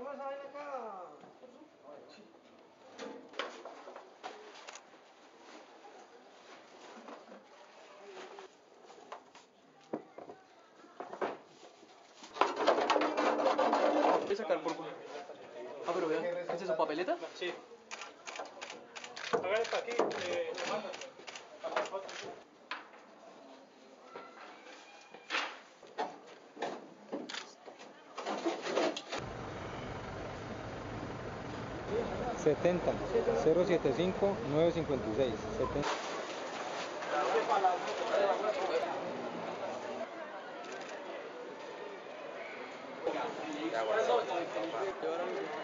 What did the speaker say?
Voy a sacar por... Ah, pero vean, ¿esa es su papeleta? Sí. Hagan esto aquí, le mandan. setenta 075 956 70. Llevaron